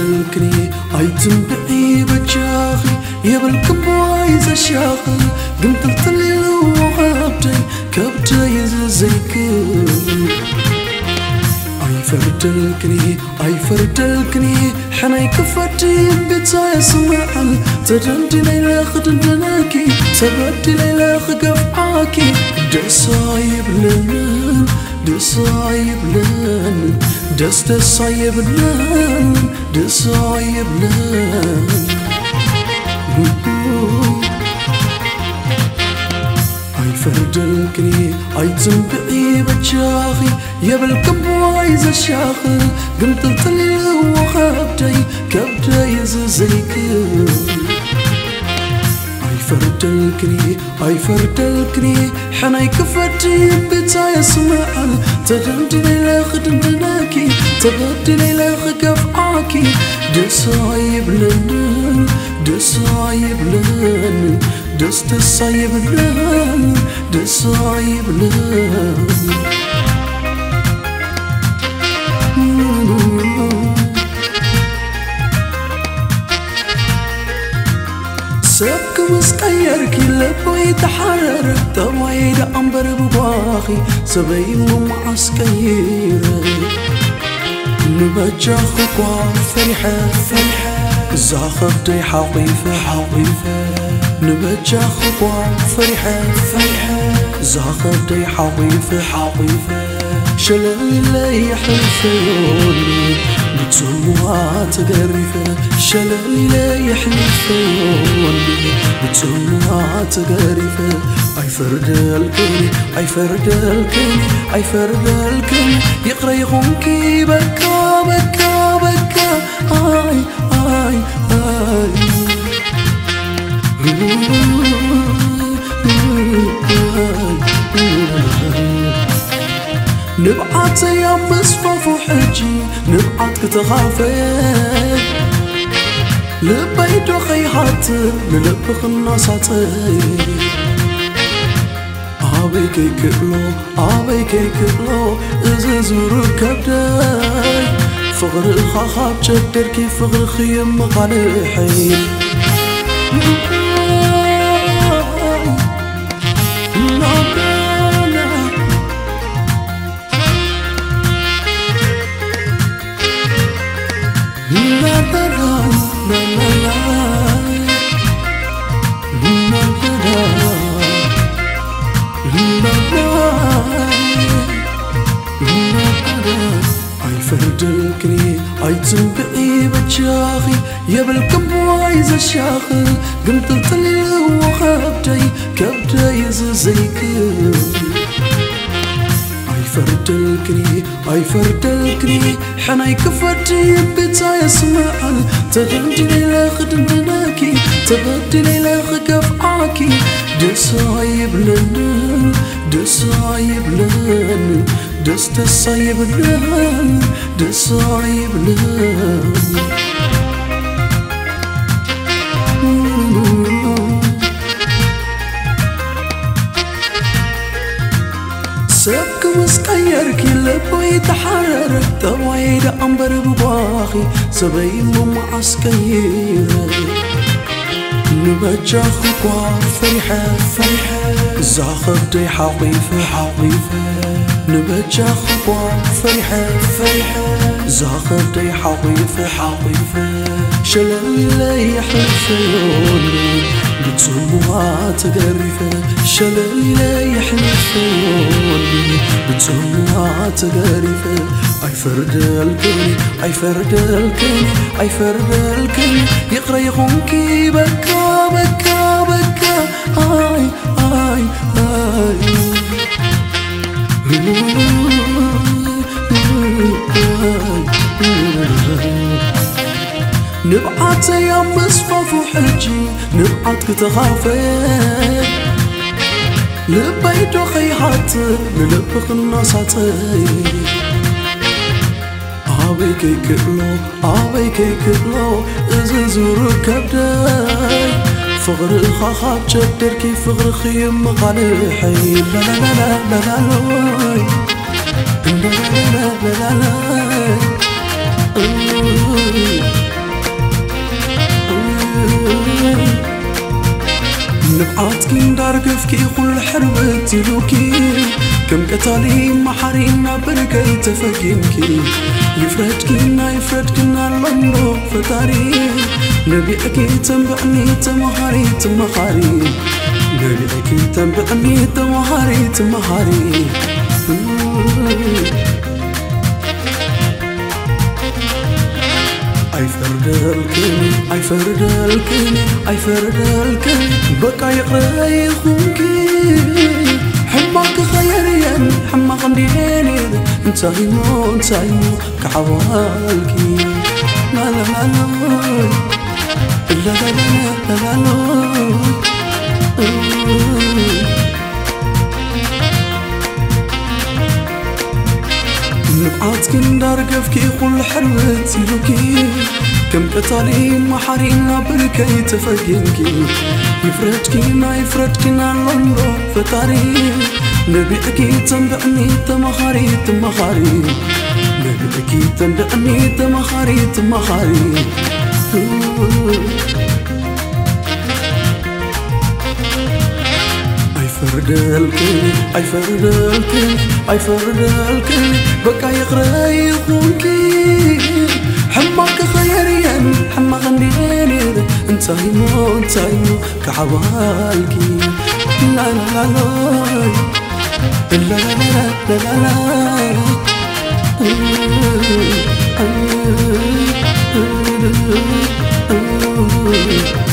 أيفردلكني أيتنبعي بجاخي يبلكم وايز الشاخل قمت الطليل وغابتي كبتي زيكل أيفردلكني حناي كفتي بتاي سمعن تدندي ليلة خدندناكي تبدي ليلة خقفعاكي دسايب لن دسايب لن دسايب لن دسايب لن أيفردلكني أيتنبعي بجاخي يبلكم وايز الشاخل قمت الطليل وخابتي كبتي زيكل أيفردلكني حناي كفتي بتاي سمعن تدندي ليلة خدندناكي تبدي ليلة خقفعاكي دسايب لن دسايب لن دسايب لن دسايب لن سبك مسقيرك لبوي تحرر توايد أنبر بباخي سبيم معسكير نبجاخك وفرحة زاخبتي حقيفة نبجاخك وفرحة زاخبتي حقيفة شلالي لا يحلفوني بتسموها تقرفة شلالي لا يحلفوني بتسموها تقرفة أيفردلكني يقرأ يغنكي بكا آي نبعت يا مصفف وحجي نبعت كتخافي لبيت وخيحات نلبخ الناصاتي عبيكي كبلو اززور كبداي فغر الخاخاب جدركي فغر خيم مقالحي أيفردلكني أيتنبعي بجاخي يبلكم وايز الشاخل قمت الطليل وخابتي كبتي زيكل أيفردلكني حناي كفتي بتاي سمعن تدندي ليلة خدندناكي تبدي ليلة خقفعاكي دسايب لن دسايب لن دسايب لن دسايب لن سبك مسقيرك لبوي تحرر توايد أنبر بباخي سبيم معسكير نبجاخك وفرحة زاخبتي حقيفة نبجاخك وفرحة زاخبتي حقيفة شلالي لا يحلفوني بتسموها تقرفة شلالي لا يحلفوني بتسموها تقرفة أيفردلكني يقرأ يغنكي بكا آي نبعت يا مصفف وحجي نبعت كتخافي لبيت وخيحات نلبخ الناصاتي عبيكي كبلو اززور كبداي فغر الخاخاب جدركي فغر خيم مقالحي لا لا لا لا لا لا لا لا لا لا نبعاتك ندارقفكي كل حربتي لوكي كم قتالي محارينا بركي تفقينكي يفردكنا لندو فتاري نبي أكي تنبعني تمهاري نبي أكي تنبعني تمهاري أي فردالكني بقى يقرأي خوكي حماك خيريا حما غنديني انتايمو كعوالكي لا لا لا لا لا لا لا نبعاتك ندارقفكي كل حلوتي لوكي كم قتالي محارينا بركي تفقينكي يفردكنا لندو فتاري نبي أكيد تنبعني تمهاري نبي أكيد تنبعني تمهاري أي فردالكني بقى يقرأي خوكي حماك خيريا حما غنديني انتايمو كعوالكي لا لا لا لا لا لا لا